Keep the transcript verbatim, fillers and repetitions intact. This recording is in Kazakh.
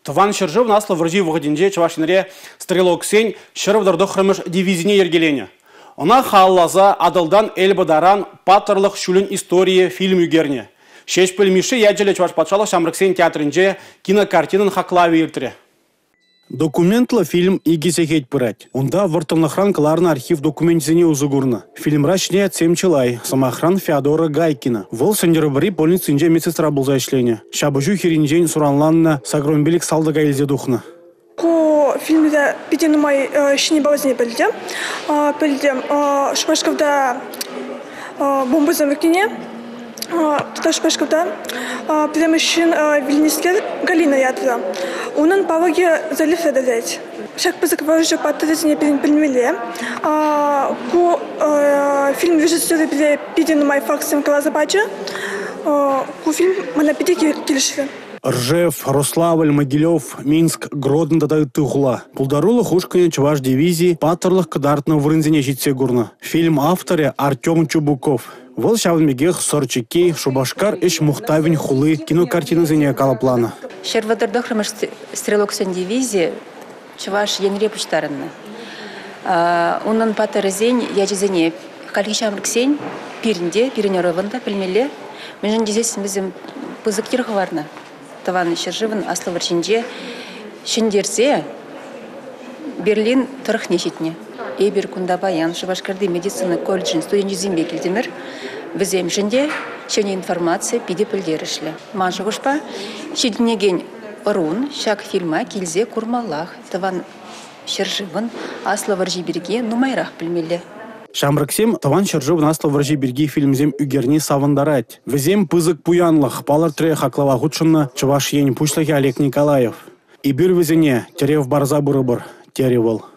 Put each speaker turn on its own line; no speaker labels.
Тыван шыржыв наслы вржи вғадинже чавашинре стрелок сень шырвдырды хрымыш дивизине ергелене. Она халлаза адылдан элбадаран патырлық шүлін история фильм үгерне. Шешпіл миші яджелі чаваш патшалық шамрыксен театрынже кинокартинын хаклави иртіре. Документлы фильм игисе хет пырать. Онда вартылнахран каларны архив документизине узугурна. Фильм рашне Семчилай, самохран Феодора Гайкина. Вол сендербари полицинже медсестра булза ишление. Шабыжу хиринжен суранланна сагромбелик салдага илзе духна.
Ко фильмде биден май шини базне билдем. Билдем шпашковда бомба замыкне. Туда шпашковда предмещен Вильнюскер Галина ядра. Onun pavagi zalif edecek. Şak bizi kıvırcı patlıcını bilmeli. Bu film rejissörü bile bir numay faksım kılazı bacı. Bu film bana bir de gelişti.
Ржев, Рославль, Могилев, Минск, Гродно дадают тыгула. Пулдарула хушкане чуваш дивизии патерлых кадартно врынзине житсе гурна. Фильм авторе Артем Чубуков. Вол шавнмегех Сорчаки, Шубашкар иш Мухтавин хулы кинокартины зене калаплана.
Шервадырдох рамаш стрелок сон дивизии чуваш янре пуштарынна. Унан патер зень яжезене калгишамрк сень пиринде пиринерованда пельмеле. Межен дизесин bizim пызыктир хварна. Таван шерживын аслы варчинже шиндерсе Берлин тұрық нешетіне. Эйбер Кундабаян, Шубашкарды медицина колледжин студент жизимбе келдемір. Візем жінде шене информация пиде пілдерішлі. Маншы ғышпа, шедінеген ұрун, шак фильма келзе курмаллах. Таван шерживын аслы варжи берге нумайрақ білмелі.
Шамрыксем таван шыржыв наслы вржи берги фильмзем үгерни савандарать. Візем пызык пуянлых, палар тре хаклава худшынна чуваш ень пушлахи Олег Николаев. И бир візене терев барза бұрыбыр, теревал.